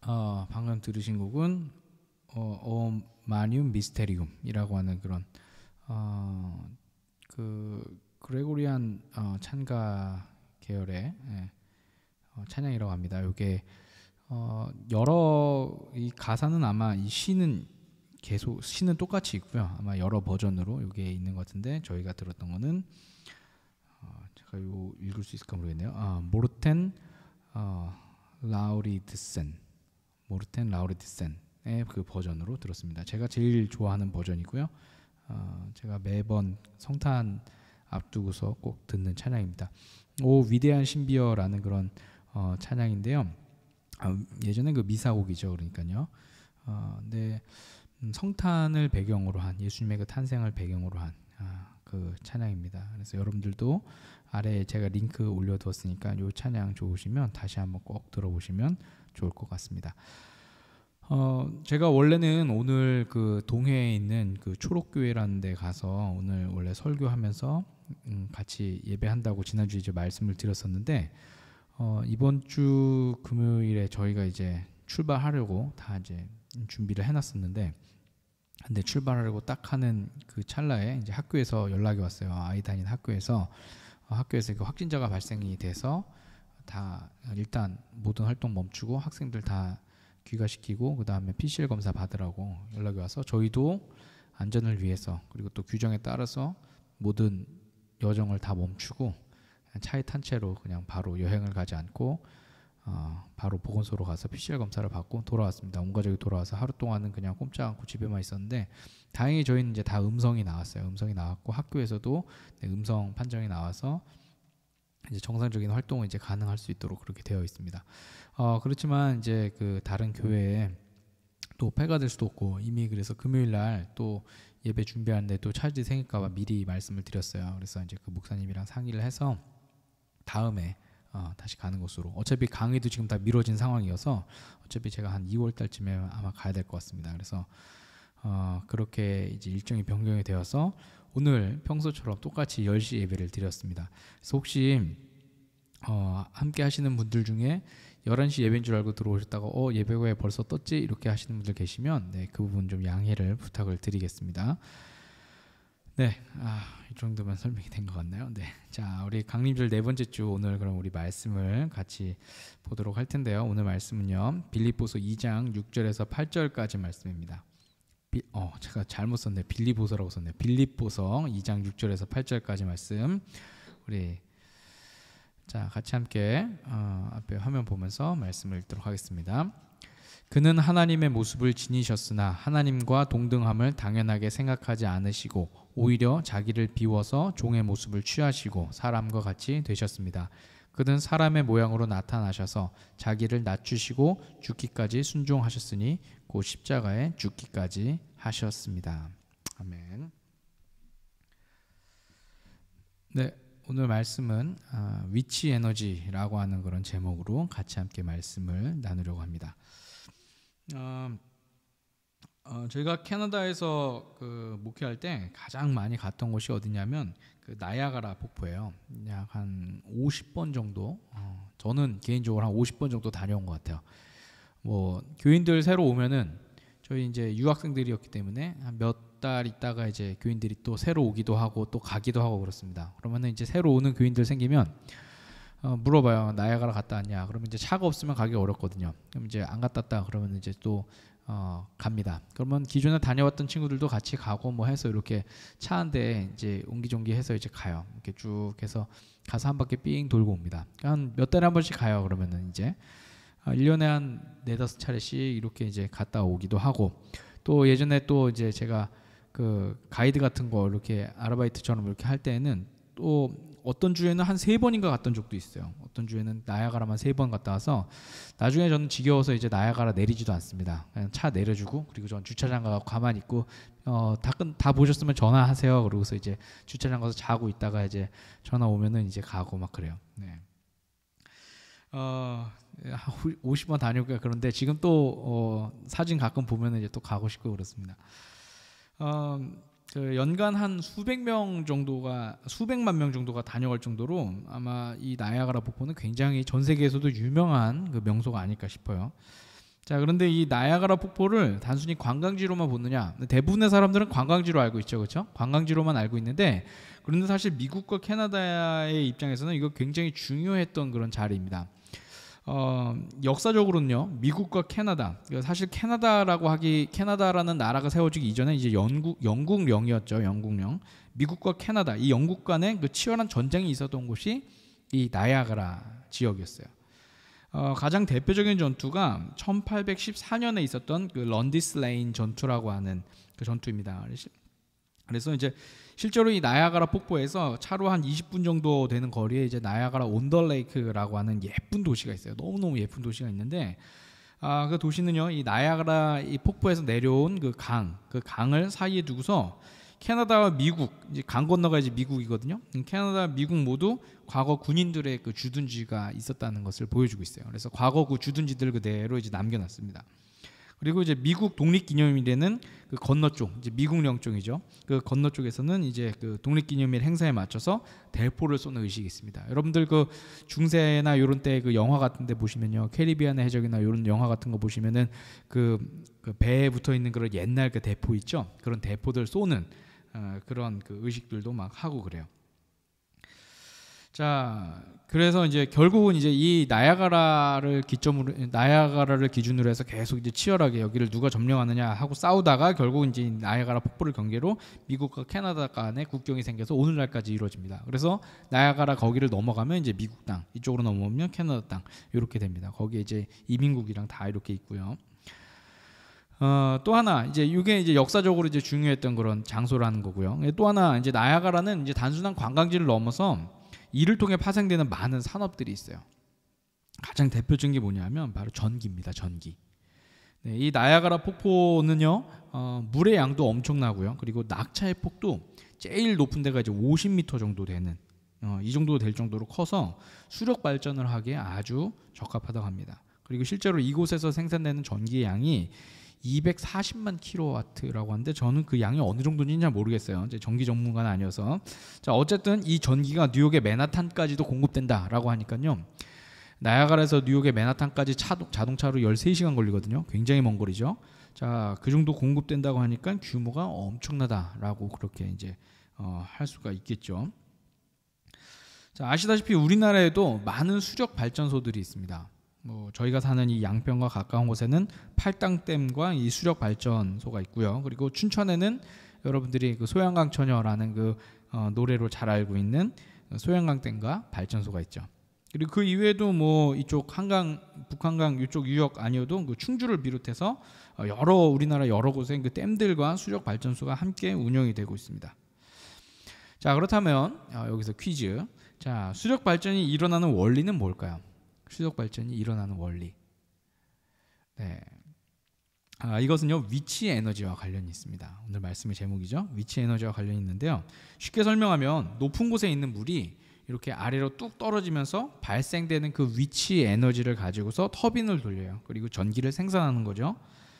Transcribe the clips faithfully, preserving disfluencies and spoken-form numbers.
어, 방금 들으신 곡은 어, 어 마니움 미스테리움이라고 하는 그런 어, 그 그레고리안 어, 찬가 계열의 예, 어, 찬양이라고 합니다. 이게 어, 여러 이 가사는 아마 이 시는 계속 시는 똑같이 있고요. 아마 여러 버전으로 이게 있는 것 같은데 저희가 들었던 거는 어, 제가 이거 읽을 수 있을까 모르겠네요. 아, 모르텐 어, 라우리드센 모르텐 라우리드센의 그 버전으로 들었습니다. 제가 제일 좋아하는 버전이고요. 어, 제가 매번 성탄 앞두고서 꼭 듣는 찬양입니다. 오 위대한 신비어라는 그런 어, 찬양인데요. 아, 예전에 그 미사곡이죠. 그러니까요. 어, 근데 음, 성탄을 배경으로 한 예수님의 그 탄생을 배경으로 한 아, 그 찬양입니다. 그래서 여러분들도 아래에 제가 링크 올려두었으니까 이 찬양 좋으시면 다시 한번 꼭 들어보시면 좋을 것 같습니다. 어, 제가 원래는 오늘 그 동해에 있는 그 초록교회라는 데 가서 오늘 원래 설교하면서 음, 같이 예배한다고 지난주에 이제 말씀을 드렸었는데 어, 이번 주 금요일에 저희가 이제 출발하려고 다 이제 준비를 해놨었는데 근데 출발하려고 딱 하는 그 찰나에 이제 학교에서 연락이 왔어요. 아이 다니는 학교에서 어, 학교에서 그 확진자가 발생이 돼서 다 일단 모든 활동 멈추고 학생들 다 귀가시키고 그 다음에 피씨알 검사 받으라고 연락이 와서 저희도 안전을 위해서 그리고 또 규정에 따라서 모든 여정을 다 멈추고 차에 탄 채로 그냥 바로 여행을 가지 않고 어, 바로 보건소로 가서 피씨알 검사를 받고 돌아왔습니다. 온 가족이 돌아와서 하루 동안은 그냥 꼼짝 않고 집에만 있었는데 다행히 저희는 이제 다 음성이 나왔어요. 음성이 나왔고 학교에서도 네, 음성 판정이 나와서 이제 정상적인 활동을 이제 가능할 수 있도록 그렇게 되어 있습니다. 어, 그렇지만 이제 그 다른 교회에 또 폐가 될 수도 없고 이미 그래서 금요일 날 또 예배 준비하는데 또 차질이 생길까봐 미리 말씀을 드렸어요. 그래서 이제 그 목사님이랑 상의를 해서 다음에 어, 다시 가는 것으로 어차피 강의도 지금 다 미뤄진 상황이어서 어차피 제가 한 이월 달쯤에 아마 가야 될 것 같습니다. 그래서 어, 그렇게 이제 일정이 변경이 되어서 오늘 평소처럼 똑같이 열 시 예배를 드렸습니다. 그래서 혹시 어, 함께 하시는 분들 중에 열한 시 예배인 줄 알고 들어오셨다가 어 예배가 왜 벌써 떴지? 이렇게 하시는 분들 계시면 네, 그 부분 좀 양해를 부탁을 드리겠습니다. 네, 아, 이 정도면 설명이 된 것 같나요? 네, 자 우리 강림절 네 번째 주 오늘 그럼 우리 말씀을 같이 보도록 할 텐데요. 오늘 말씀은요 빌립보서 이 장 육 절에서 팔 절까지 말씀입니다. 비, 어, 제가 잘못 썼네. 빌립보서라고 썼네. 빌립보서 이 장 육 절에서 팔 절까지 말씀 우리 자 같이 함께 어, 앞에 화면 보면서 말씀을 읽도록 하겠습니다. 그는 하나님의 모습을 지니셨으나 하나님과 동등함을 당연하게 생각하지 않으시고 오히려 자기를 비워서 종의 모습을 취하시고 사람과 같이 되셨습니다. 그는 사람의 모양으로 나타나셔서 자기를 낮추시고 죽기까지 순종하셨으니 곧 십자가에 죽기까지 하셨습니다. 아멘. 네, 오늘 말씀은 아, 위치 에너지라고 하는 그런 제목으로 같이 함께 말씀을 나누려고 합니다. 어, 어, 저희가 캐나다에서 그 목회할 때 가장 많이 갔던 곳이 어디냐면 그 나야가라 폭포예요. 약 한 오십 번 정도. 어, 저는 개인적으로 한 오십 번 정도 다녀온 것 같아요. 뭐 교인들 새로 오면은 저희 이제 유학생들이었기 때문에 한 몇 달 있다가 이제 교인들이 또 새로 오기도 하고 또 가기도 하고 그렇습니다. 그러면은 이제 새로 오는 교인들 생기면 어, 물어봐요. 나야가라 갔다 왔냐? 그러면 이제 차가 없으면 가기 어렵거든요. 그럼 이제 안 갔다 왔다 그러면 이제 또 어, 갑니다. 그러면 기존에 다녀왔던 친구들도 같이 가고 뭐 해서 이렇게 차 한 대 이제 옹기종기해서 이제 가요. 이렇게 쭉 해서 가서 한 바퀴 삥 돌고 옵니다. 한 몇 달에 한 번씩 가요. 그러면은 이제 아, 일 년에 한 네다섯 차례씩 이렇게 이제 갔다 오기도 하고 또 예전에 또 이제 제가 그 가이드 같은 거 이렇게 아르바이트처럼 이렇게 할 때는 또 어떤 주에는 한 세 번인가 갔던 적도 있어요. 어떤 주에는 나야가라만 세 번 갔다 와서 나중에 저는 지겨워서 이제 나야가라 내리지도 않습니다. 그냥 차 내려주고 그리고 전 주차장 가서 가만히 있고 어, 다, 끝, 다 보셨으면 전화하세요. 그러고서 이제 주차장 가서 자고 있다가 이제 전화 오면은 이제 가고 막 그래요. 네. 어, 오십 번 다녀올까 그런데 지금 또 어, 사진 가끔 보면은 이제 또 가고 싶고 그렇습니다. 어, 그 연간 한 수백 명 정도가 수백만 명 정도가 다녀갈 정도로 아마 이 나야가라 폭포는 굉장히 전 세계에서도 유명한 그 명소가 아닐까 싶어요. 자, 그런데 이 나야가라 폭포를 단순히 관광지로만 보느냐? 대부분의 사람들은 관광지로 알고 있죠, 그렇죠? 관광지로만 알고 있는데, 그런데 사실 미국과 캐나다의 입장에서는 이거 굉장히 중요했던 그런 자리입니다. 어, 역사적으로는요, 미국과 캐나다, 사실 캐나다라고 하기, 캐나다라는 나라가 세워지기 이전에 이제 영국, 영국령이었죠, 영국령. 미국과 캐나다, 이 영국 간에 그 치열한 전쟁이 있었던 곳이 이 나야가라 지역이었어요. 어, 가장 대표적인 전투가 천팔백십사 년에 있었던 그 런디스 레인 전투라고 하는 그 전투입니다. 그래서 이제 실제로 이 나야가라 폭포에서 차로 한 이십 분 정도 되는 거리에 이제 나야가라 온더레이크라고 하는 예쁜 도시가 있어요. 너무너무 예쁜 도시가 있는데, 아, 그 도시는요, 이 나야가라 이 폭포에서 내려온 그 강, 그 강을 사이에 두고서 캐나다와 미국, 이제 강 건너가 이제 미국이거든요. 캐나다, 미국 모두 과거 군인들의 그 주둔지가 있었다는 것을 보여주고 있어요. 그래서 과거 그 주둔지들 그대로 이제 남겨놨습니다. 그리고 이제 미국 독립기념일에는 그 건너 쪽, 이제 미국령 쪽이죠. 그 건너 쪽에서는 이제 그 독립기념일 행사에 맞춰서 대포를 쏘는 의식이 있습니다. 여러분들 그 중세나 이런 때 그 영화 같은데 보시면요, 캐리비안의 해적이나 이런 영화 같은 거 보시면은 그, 그 배에 붙어 있는 그런 옛날 그 대포 있죠. 그런 대포들 쏘는 어, 그런 그 의식들도 막 하고 그래요. 자, 그래서 이제 결국은 이제 이 나야가라를 기점으로 나야가라를 기준으로 해서 계속 이제 치열하게 여기를 누가 점령하느냐 하고 싸우다가 결국 이제 나야가라 폭포를 경계로 미국과 캐나다 간의 국경이 생겨서 오늘날까지 이루어집니다. 그래서 나야가라 거기를 넘어가면 이제 미국 땅, 이쪽으로 넘어오면 캐나다 땅 이렇게 됩니다. 거기에 이제 이민국이랑 다 이렇게 있고요. 어, 또 하나 이제 이게 이제 역사적으로 이제 중요했던 그런 장소라는 거고요. 또 하나 이제 나야가라는 이제 단순한 관광지를 넘어서 이를 통해 파생되는 많은 산업들이 있어요. 가장 대표적인 게 뭐냐면 바로 전기입니다. 전기. 네, 이 나야가라 폭포는요, 어, 물의 양도 엄청나고요. 그리고 낙차의 폭도 제일 높은 데가 이제 오십 미터 정도 되는, 어, 이 정도 될 정도로 커서 수력 발전을 하기에 아주 적합하다고 합니다. 그리고 실제로 이곳에서 생산되는 전기의 양이 이백사십만 킬로와트라고 하는데 저는 그 양이 어느 정도인지 잘 모르겠어요. 이제 전기 전문가는 아니어서. 자, 어쨌든 이 전기가 뉴욕의 맨하탄까지도 공급된다라고 하니까요. 나야가라에서 뉴욕의 맨하탄까지 차도, 자동차로 열세 시간 걸리거든요. 굉장히 먼 거리죠. 자, 그 정도 공급된다고 하니까 규모가 엄청나다라고 그렇게 이제 어, 할 수가 있겠죠. 자, 아시다시피 우리나라에도 많은 수력 발전소들이 있습니다. 뭐 저희가 사는 이 양평과 가까운 곳에는 팔당댐과 이 수력 발전소가 있고요. 그리고 춘천에는 여러분들이 그 소양강 처녀라는 그 어, 노래로 잘 알고 있는 소양강댐과 발전소가 있죠. 그리고 그 이외에도 뭐 이쪽 한강, 북한강 이쪽 유역 아니어도 그 충주를 비롯해서 여러 우리나라 여러 곳에 그 댐들과 수력 발전소가 함께 운영이 되고 있습니다. 자, 그렇다면 어, 여기서 퀴즈. 자, 수력 발전이 일어나는 원리는 뭘까요? 수력 발전이 일어나는 원리. 네. 아, 이것은요, 위치 에너지와 관련이 있습니다. 오늘 말씀의 제목이죠. 위치 에너지와 관련이 있는데요. 쉽게 설명하면 높은 곳에 있는 물이 이렇게 아래로 뚝 떨어지면서 발생되는 그 위치 에너지를 가지고서 터빈을 돌려요. 그리고 전기를 생산하는 거죠.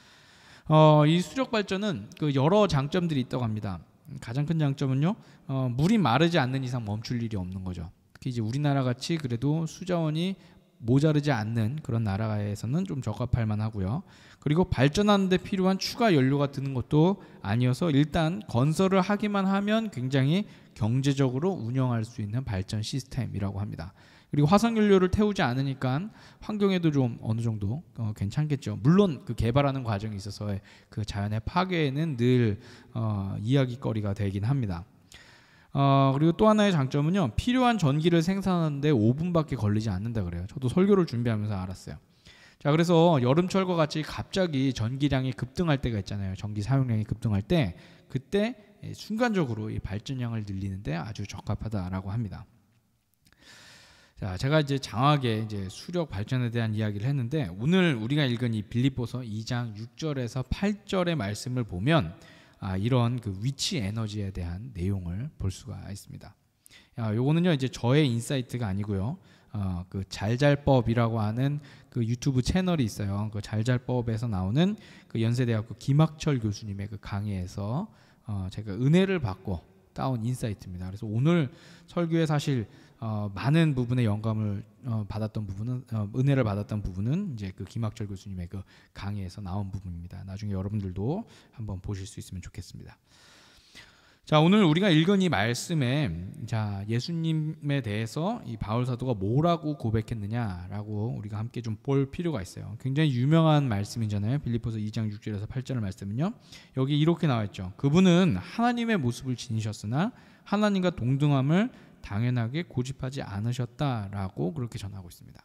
어, 이 수력 발전은 그 여러 장점들이 있다고 합니다. 가장 큰 장점은요, 어, 물이 마르지 않는 이상 멈출 일이 없는 거죠. 특히 이제 우리나라 같이 그래도 수자원이 모자르지 않는 그런 나라에서는 좀 적합할 만하고요. 그리고 발전하는 데 필요한 추가 연료가 드는 것도 아니어서 일단 건설을 하기만 하면 굉장히 경제적으로 운영할 수 있는 발전 시스템이라고 합니다. 그리고 화석연료를 태우지 않으니까 환경에도 좀 어느 정도 어, 괜찮겠죠. 물론 그 개발하는 과정에 있어서의 그 자연의 파괴는 늘 어, 이야기거리가 되긴 합니다. 어, 그리고 또 하나의 장점은요, 필요한 전기를 생산하는데 오 분밖에 걸리지 않는다 그래요. 저도 설교를 준비하면서 알았어요. 자, 그래서 여름철과 같이 갑자기 전기량이 급등할 때가 있잖아요. 전기 사용량이 급등할 때, 그때 순간적으로 이 발전량을 늘리는데 아주 적합하다라고 합니다. 자, 제가 이제 장하게 이제 수력 발전에 대한 이야기를 했는데, 오늘 우리가 읽은 이 빌립보서 이 장 육 절에서 팔 절의 말씀을 보면 아, 이런 그 위치 에너지에 대한 내용을 볼 수가 있습니다. 아, 요거는요 이제 저의 인사이트가 아니고요. 어, 그 잘잘법이라고 하는 그 유튜브 채널이 있어요. 그 잘잘법에서 나오는 그 연세대학교 김학철 교수님의 그 강의에서 어, 제가 은혜를 받고 따온 인사이트입니다. 그래서 오늘 설교에 사실 어, 많은 부분의 영감을 어, 받았던 부분은 어, 은혜를 받았던 부분은 이제 그 김학철 교수님의 그 강의에서 나온 부분입니다. 나중에 여러분들도 한번 보실 수 있으면 좋겠습니다. 자, 오늘 우리가 읽은 이 말씀에 자, 예수님에 대해서 이 바울 사도가 뭐라고 고백했느냐라고 우리가 함께 좀 볼 필요가 있어요. 굉장히 유명한 말씀이잖아요. 빌립보서 이 장 육 절에서 팔 절 말씀은요. 여기 이렇게 나와 있죠. 그분은 하나님의 모습을 지니셨으나 하나님과 동등함을 당연하게 고집하지 않으셨다라고 그렇게 전하고 있습니다.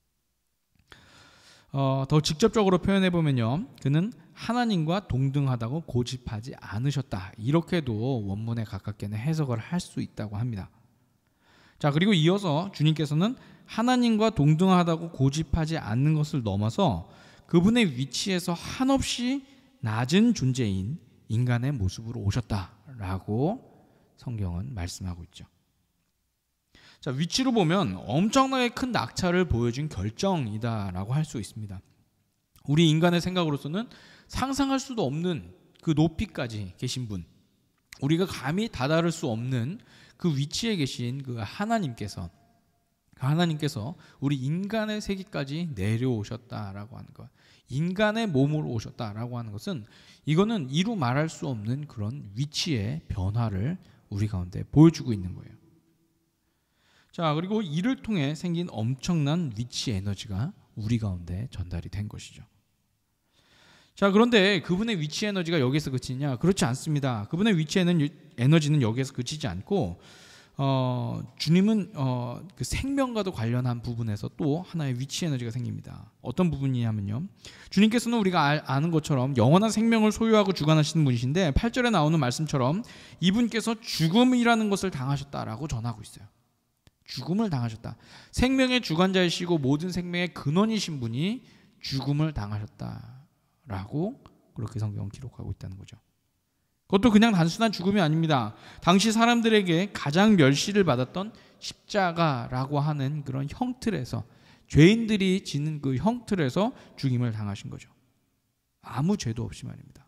어, 더 직접적으로 표현해 보면요, 그는 하나님과 동등하다고 고집하지 않으셨다, 이렇게도 원문에 가깝게는 해석을 할 수 있다고 합니다. 자, 그리고 이어서 주님께서는 하나님과 동등하다고 고집하지 않는 것을 넘어서 그분의 위치에서 한없이 낮은 존재인 인간의 모습으로 오셨다라고 성경은 말씀하고 있죠. 자, 위치로 보면 엄청나게 큰 낙차를 보여준 결정이다라고 할 수 있습니다. 우리 인간의 생각으로서는 상상할 수도 없는 그 높이까지 계신 분, 우리가 감히 다다를 수 없는 그 위치에 계신 그 하나님께서 하나님께서 우리 인간의 세계까지 내려오셨다라고 하는 것, 인간의 몸으로 오셨다라고 하는 것은 이거는 이루 말할 수 없는 그런 위치의 변화를 우리 가운데 보여주고 있는 거예요. 자, 그리고 이를 통해 생긴 엄청난 위치 에너지가 우리 가운데 전달이 된 것이죠. 자, 그런데 그분의 위치 에너지가 여기서 그치냐? 그렇지 않습니다. 그분의 위치 에너지는 여기서 그치지 않고 어, 주님은 어, 그 생명과도 관련한 부분에서 또 하나의 위치 에너지가 생깁니다. 어떤 부분이냐면요, 주님께서는 우리가 알, 아는 것처럼 영원한 생명을 소유하고 주관하시는 분이신데 팔 절에 나오는 말씀처럼 이분께서 죽음이라는 것을 당하셨다라고 전하고 있어요. 죽음을 당하셨다. 생명의 주관자이시고 모든 생명의 근원이신 분이 죽음을 당하셨다라고 그렇게 성경은 기록하고 있다는 거죠. 그것도 그냥 단순한 죽음이 아닙니다. 당시 사람들에게 가장 멸시를 받았던 십자가라고 하는 그런 형틀에서, 죄인들이 지는 그 형틀에서 죽임을 당하신 거죠. 아무 죄도 없이 말입니다.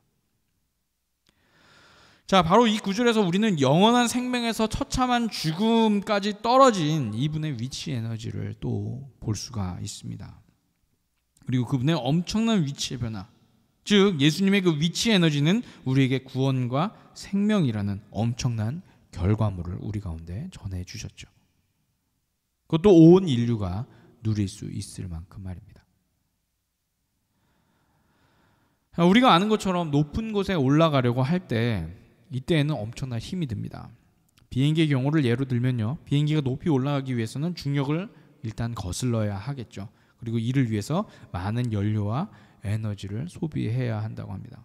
자, 바로 이 구절에서 우리는 영원한 생명에서 처참한 죽음까지 떨어진 이분의 위치 에너지를 또 볼 수가 있습니다. 그리고 그분의 엄청난 위치의 변화, 즉 예수님의 그 위치 에너지는 우리에게 구원과 생명이라는 엄청난 결과물을 우리 가운데 전해 주셨죠. 그것도 온 인류가 누릴 수 있을 만큼 말입니다. 우리가 아는 것처럼 높은 곳에 올라가려고 할 때 이때에는 엄청난 힘이 듭니다. 비행기의 경우를 예로 들면요, 비행기가 높이 올라가기 위해서는 중력을 일단 거슬러야 하겠죠. 그리고 이를 위해서 많은 연료와 에너지를 소비해야 한다고 합니다.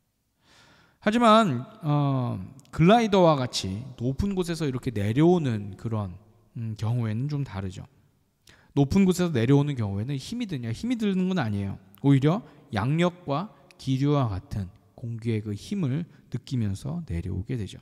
하지만 어, 글라이더와 같이 높은 곳에서 이렇게 내려오는 그런 음, 경우에는 좀 다르죠. 높은 곳에서 내려오는 경우에는 힘이 드냐? 힘이 드는 건 아니에요. 오히려 양력과 기류와 같은 공기의 그 힘을 느끼면서 내려오게 되죠.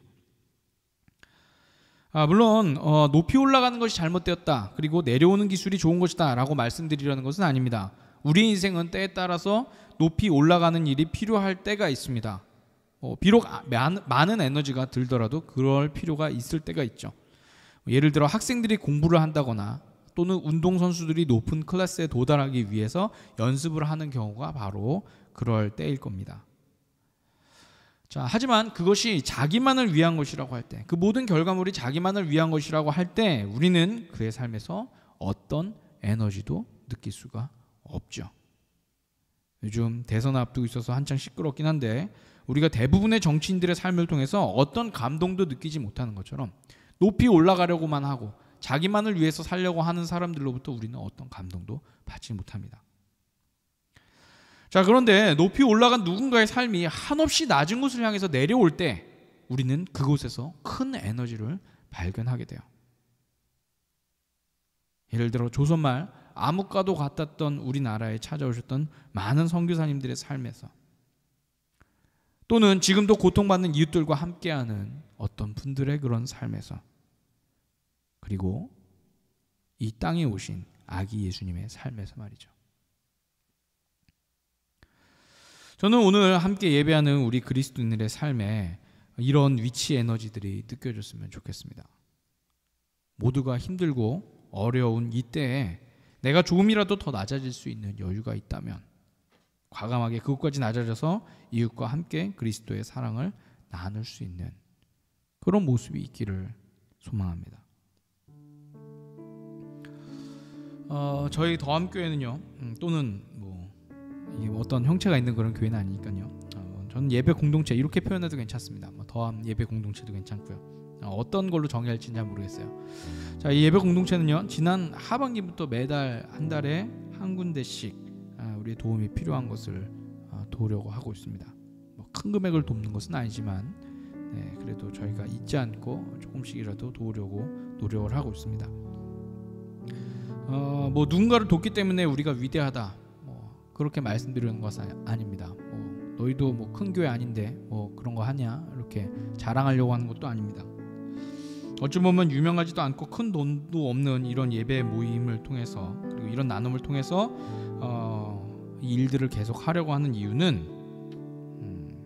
아, 물론 어, 높이 올라가는 것이 잘못되었다, 그리고 내려오는 기술이 좋은 것이다 라고 말씀드리려는 것은 아닙니다. 우리 인생은 때에 따라서 높이 올라가는 일이 필요할 때가 있습니다. 어, 비록 많은 에너지가 들더라도 그럴 필요가 있을 때가 있죠. 예를 들어 학생들이 공부를 한다거나 또는 운동선수들이 높은 클래스에 도달하기 위해서 연습을 하는 경우가 바로 그럴 때일 겁니다. 자, 하지만 그것이 자기만을 위한 것이라고 할 때, 그 모든 결과물이 자기만을 위한 것이라고 할 때 우리는 그의 삶에서 어떤 에너지도 느낄 수가 없죠. 요즘 대선 앞두고 있어서 한창 시끄럽긴 한데 우리가 대부분의 정치인들의 삶을 통해서 어떤 감동도 느끼지 못하는 것처럼 높이 올라가려고만 하고 자기만을 위해서 살려고 하는 사람들로부터 우리는 어떤 감동도 받지 못합니다. 자, 그런데 높이 올라간 누군가의 삶이 한없이 낮은 곳을 향해서 내려올 때 우리는 그곳에서 큰 에너지를 발견하게 돼요. 예를 들어 조선말 암흑과도 같았던 우리나라에 찾아오셨던 많은 선교사님들의 삶에서, 또는 지금도 고통받는 이웃들과 함께하는 어떤 분들의 그런 삶에서, 그리고 이 땅에 오신 아기 예수님의 삶에서 말이죠. 저는 오늘 함께 예배하는 우리 그리스도인들의 삶에 이런 위치 에너지들이 느껴졌으면 좋겠습니다. 모두가 힘들고 어려운 이때에 내가 조금이라도 더 낮아질 수 있는 여유가 있다면 과감하게 그것까지 낮아져서 이웃과 함께 그리스도의 사랑을 나눌 수 있는 그런 모습이 있기를 소망합니다. 어, 저희 더함교회는요, 음, 또는 뭐 이게 어떤 형체가 있는 그런 교회는 아니니까요. 어, 저는 예배 공동체 이렇게 표현해도 괜찮습니다. 뭐 더함 예배 공동체도 괜찮고요. 어, 어떤 걸로 정의할지는 잘 모르겠어요. 자, 이 예배 공동체는요, 지난 하반기부터 매달 한 달에 한 군데씩 아, 우리의 도움이 필요한 것을 아, 도우려고 하고 있습니다. 뭐 큰 금액을 돕는 것은 아니지만, 네, 그래도 저희가 잊지 않고 조금씩이라도 도우려고 노력을 하고 있습니다. 어, 뭐 누군가를 돕기 때문에 우리가 위대하다, 뭐 그렇게 말씀드리는 것은 아닙니다. 뭐 너희도 뭐 큰 교회 아닌데 뭐 그런 거 하냐 이렇게 자랑하려고 하는 것도 아닙니다. 어찌 보면 유명하지도 않고 큰 돈도 없는 이런 예배 모임을 통해서, 그리고 이런 나눔을 통해서 어, 이 일들을 계속 하려고 하는 이유는 음,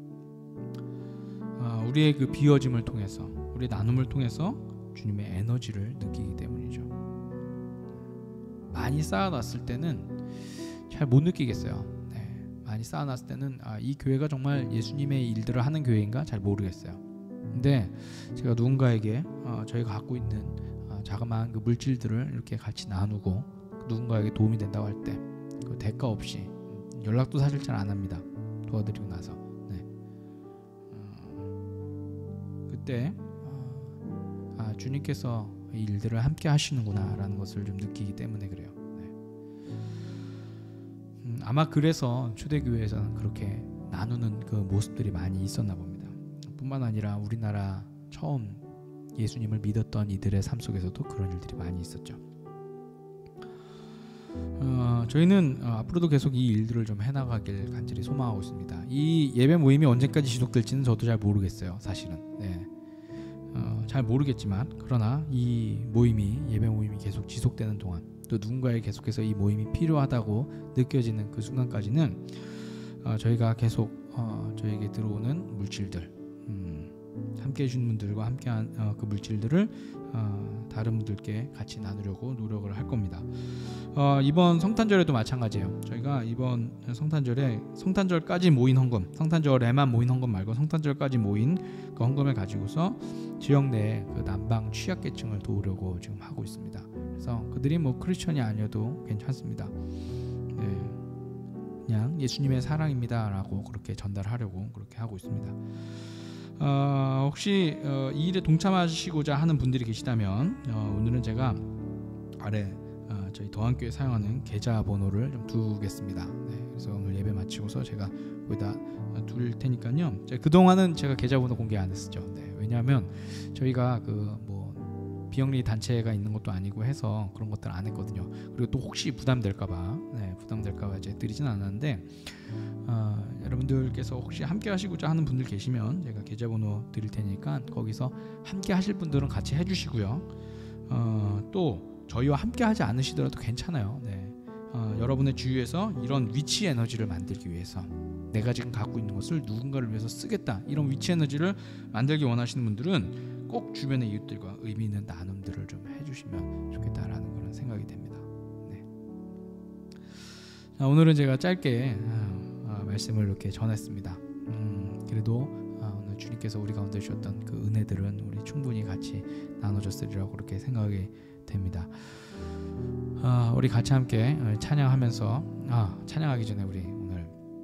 어, 우리의 그 비워짐을 통해서, 우리의 나눔을 통해서 주님의 에너지를 느끼기 때문이죠. 많이 쌓아놨을 때는 잘 못 느끼겠어요. 네, 많이 쌓아놨을 때는 아, 이 교회가 정말 예수님의 일들을 하는 교회인가 잘 모르겠어요. 근데 제가 누군가에게 어, 저희가 갖고 있는 어, 자그마한 그 물질들을 이렇게 같이 나누고 누군가에게 도움이 된다고 할 때 그 대가 없이, 연락도 사실 잘 안 합니다. 도와드리고 나서 네. 어, 그때 어, 아, 주님께서 이 일들을 함께 하시는구나 라는 것을 좀 느끼기 때문에 그래요. 네. 음, 아마 그래서 초대교회에서는 그렇게 나누는 그 모습들이 많이 있었나 봅니다. 뿐만 아니라 우리나라 처음 예수님을 믿었던 이들의 삶 속에서도 그런 일들이 많이 있었죠. 어, 저희는 어, 앞으로도 계속 이 일들을 좀 해나가길 간절히 소망하고 있습니다. 이 예배 모임이 언제까지 지속될지는 저도 잘 모르겠어요. 사실은 네. 어, 잘 모르겠지만, 그러나 이 모임이, 예배 모임이 계속 지속되는 동안, 또 누군가에 계속해서 이 모임이 필요하다고 느껴지는 그 순간까지는 어, 저희가 계속 어, 저에게 들어오는 물질들, 음, 함께 해주는 분들과 함께한 어, 그 물질들을 어, 다른 분들께 같이 나누려고 노력을 할 겁니다. 어, 이번 성탄절에도 마찬가지예요. 저희가 이번 성탄절에 성탄절까지 모인 헌금, 성탄절에만 모인 헌금 말고 성탄절까지 모인 그 헌금을 가지고서 지역 내 그 난방 취약계층을 도우려고 지금 하고 있습니다. 그래서 그들이 뭐 크리스천이 아니어도 괜찮습니다. 네, 그냥 예수님의 사랑입니다라고 그렇게 전달하려고 그렇게 하고 있습니다. 어, 혹시 어, 이 일에 동참하시고자 하는 분들이 계시다면 어, 오늘은 제가 아래 어, 저희 더한교회 사용하는 계좌번호를 좀 두겠습니다. 네, 그래서 오늘 예배 마치고서 제가 거기다 둘 테니까요. 그동안은 제가 계좌번호 공개 안 했었죠. 네, 왜냐하면 저희가 그 뭐 비영리 단체가 있는 것도 아니고 해서 그런 것들 안 했거든요. 그리고 또 혹시 부담될까봐, 네, 부담될까봐 이제 드리진 않았는데, 어, 여러분들께서 혹시 함께 하시고자 하는 분들 계시면 제가 계좌번호 드릴 테니까 거기서 함께 하실 분들은 같이 해주시고요. 어, 또 저희와 함께 하지 않으시더라도 괜찮아요. 네. 어, 여러분의 주위에서 이런 위치 에너지를 만들기 위해서, 내가 지금 갖고 있는 것을 누군가를 위해서 쓰겠다, 이런 위치 에너지를 만들기 원하시는 분들은 꼭 주변의 이웃들과 의미 있는 나눔들을 좀 해주시면 좋겠다라는 그런 생각이 됩니다. 네. 자, 오늘은 제가 짧게 아, 아, 말씀을 이렇게 전했습니다. 음, 그래도 아, 오늘 주님께서 우리 가운데 주셨던 그 은혜들은 우리 충분히 같이 나눠줬으리라고 그렇게 생각이 됩니다. 아, 우리 같이 함께 찬양하면서, 아, 찬양하기 전에 우리 오늘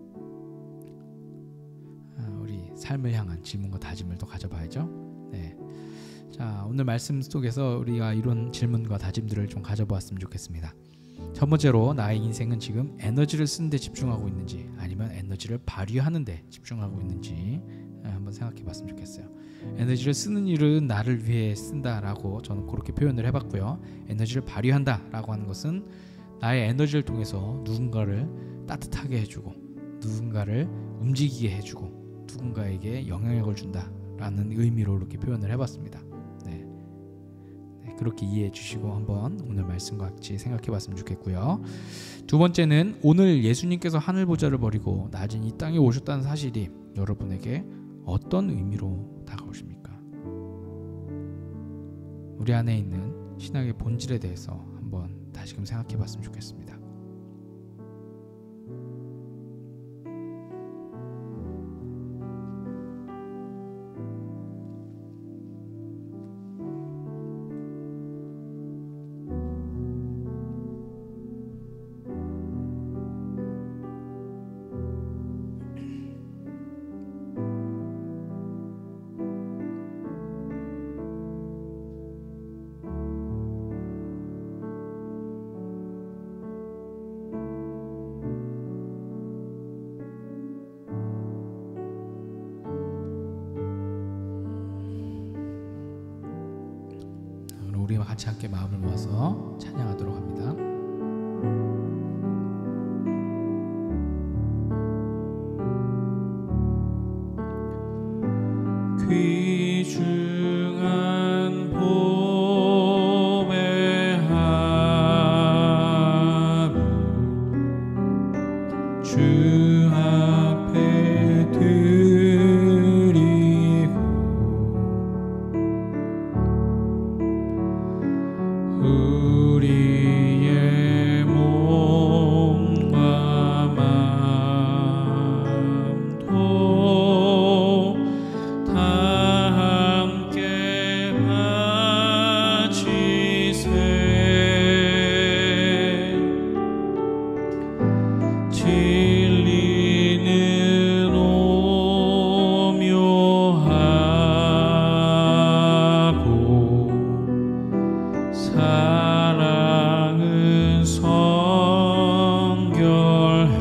아, 우리 삶을 향한 질문과 다짐을 또 가져봐야죠. 네. 자, 오늘 말씀 속에서 우리가 이런 질문과 다짐들을 좀 가져보았으면 좋겠습니다. 첫 번째로, 나의 인생은 지금 에너지를 쓰는 데 집중하고 있는지 아니면 에너지를 발휘하는 데 집중하고 있는지 한번 생각해 봤으면 좋겠어요. 에너지를 쓰는 일은 나를 위해 쓴다라고 저는 그렇게 표현을 해봤고요. 에너지를 발휘한다라고 하는 것은 나의 에너지를 통해서 누군가를 따뜻하게 해주고, 누군가를 움직이게 해주고, 누군가에게 영향력을 준다라는 의미로 이렇게 표현을 해봤습니다. 네. 네, 그렇게 이해해 주시고 한번 오늘 말씀과 같이 생각해 봤으면 좋겠고요. 두 번째는, 오늘 예수님께서 하늘 보좌를 버리고 낮은 이 땅에 오셨다는 사실이 여러분에게 어떤 의미로 다가오십니까? 우리 안에 있는 신앙의 본질에 대해서 한번 다시금 생각해 봤으면 좋겠습니다. 우리 같이 함께 마음을 모아서 찬양하도록 합니다. 귀중한 봄의 하루 주 앞에 드리고 우리의 몸과 마음도 다 함께 바치세. 진리는 오묘하고 사랑은 성결해.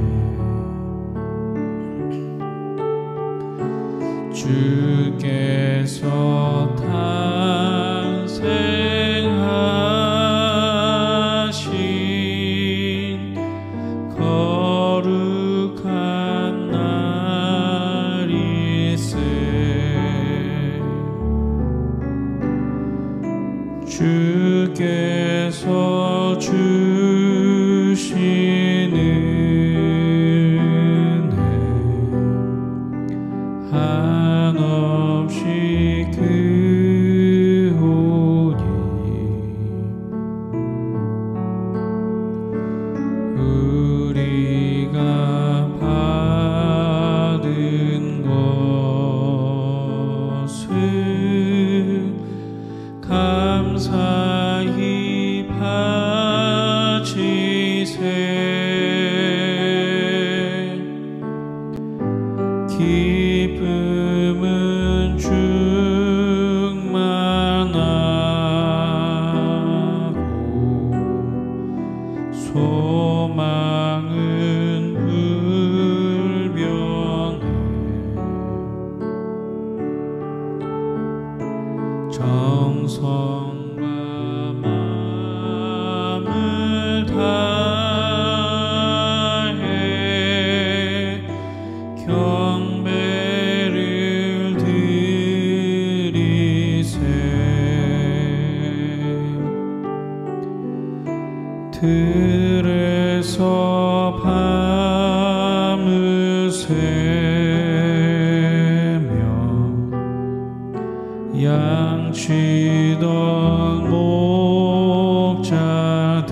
주께서 탄생하신 거룩한 날일세. 주께서 주시는 은혜 한없이 크오니 우리가 받은 것을 감사히 바치세. 기쁨은 충만하고 소망은 불변해. 정성과 마음을 다해 경배를 드리세. 들에서 밤을 새며 양치던 목자들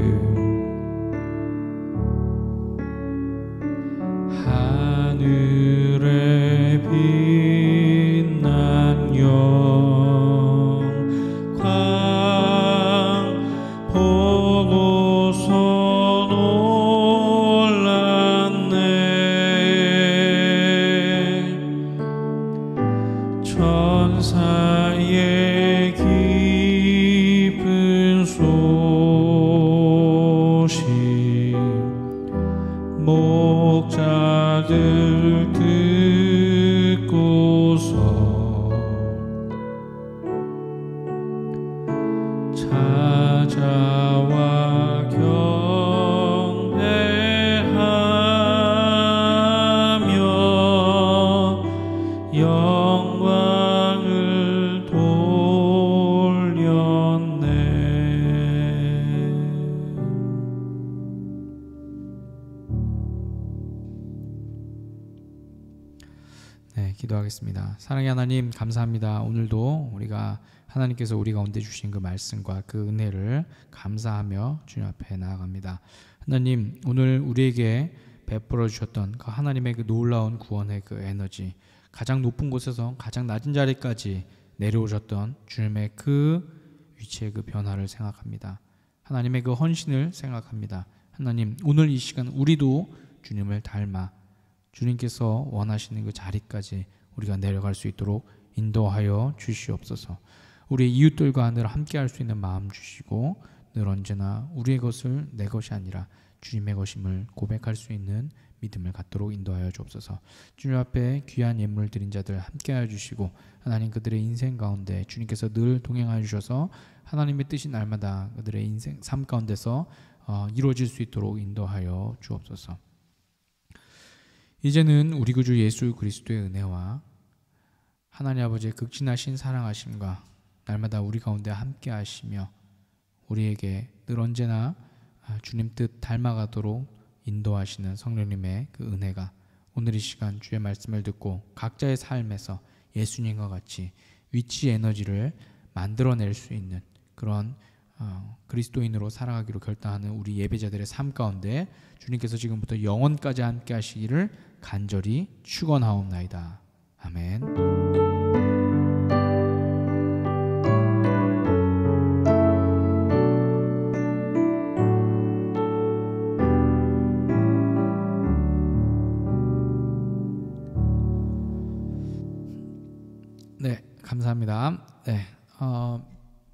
하늘에 빛난 영광 보고서 놀랐네. 천사의 기쁜 소식 목자들 듣고서 찾아와 경배하며 영광을 돌렸네. 네, 기도하겠습니다. 사랑의 하나님, 감사합니다. 오늘도 우리가 하나님께서 우리 가운데 주신 그 말씀과 그 은혜를 감사하며 주님 앞에 나아갑니다. 하나님, 오늘 우리에게 베풀어 주셨던 그 하나님의 그 놀라운 구원의 그 에너지, 가장 높은 곳에서 가장 낮은 자리까지 내려오셨던 주님의 그 위치의 그 변화를 생각합니다. 하나님의 그 헌신을 생각합니다. 하나님, 오늘 이 시간 우리도 주님을 닮아 주님께서 원하시는 그 자리까지 우리가 내려갈 수 있도록 인도하여 주시옵소서. 우리 이웃들과 늘 함께할 수 있는 마음 주시고, 늘 언제나 우리의 것을 내 것이 아니라 주님의 것임을 고백할 수 있는 믿음을 갖도록 인도하여 주옵소서. 주님 앞에 귀한 예물 드린 자들 함께하여 주시고, 하나님 그들의 인생 가운데 주님께서 늘 동행하여 주셔서 하나님의 뜻이 날마다 그들의 인생 삶 가운데서 어, 이루어질 수 있도록 인도하여 주옵소서. 이제는 우리 구주 예수 그리스도의 은혜와 하나님 아버지의 극진하신 사랑하심과 날마다 우리 가운데 함께 하시며 우리에게 늘 언제나 주님 뜻 닮아가도록 인도하시는 성령님의 그 은혜가 오늘 이 시간 주의 말씀을 듣고 각자의 삶에서 예수님과 같이 위치 에너지를 만들어낼 수 있는 그런 어, 그리스도인으로 살아가기로 결단하는 우리 예배자들의 삶 가운데 주님께서 지금부터 영원까지 함께 하시기를 간절히 축원하옵나이다. 아멘. 네, 감사합니다. 네, 어,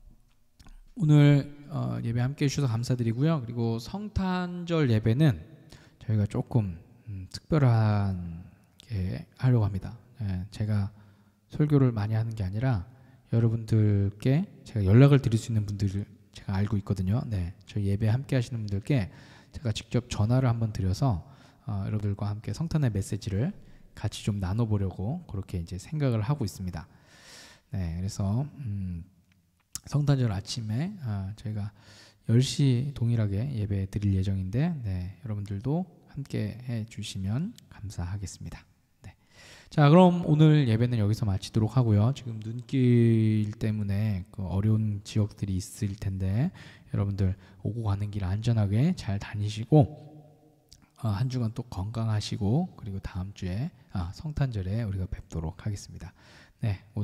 오늘 어, 예배 함께 해주셔서 감사드리고요. 그리고 성탄절 예배는 저희가 조금 음, 특별하게 하려고 합니다. 네, 제가 설교를 많이 하는 게 아니라 여러분들께 제가 연락을 드릴 수 있는 분들을 제가 알고 있거든요. 네, 저희 예배 함께 하시는 분들께 제가 직접 전화를 한번 드려서 어, 여러분들과 함께 성탄의 메시지를 같이 좀 나눠보려고 그렇게 이제 생각을 하고 있습니다. 네, 그래서 음, 성탄절 아침에 아, 저희가 열 시 동일하게 예배 드릴 예정인데 네, 여러분들도 함께 해주시면 감사하겠습니다. 네. 자, 그럼 오늘 예배는 여기서 마치도록 하고요. 지금 눈길 때문에 그 어려운 지역들이 있을 텐데 여러분들 오고 가는 길 안전하게 잘 다니시고 어, 한 주간 또 건강하시고 그리고 다음 주에 아, 성탄절에 우리가 뵙도록 하겠습니다. 네.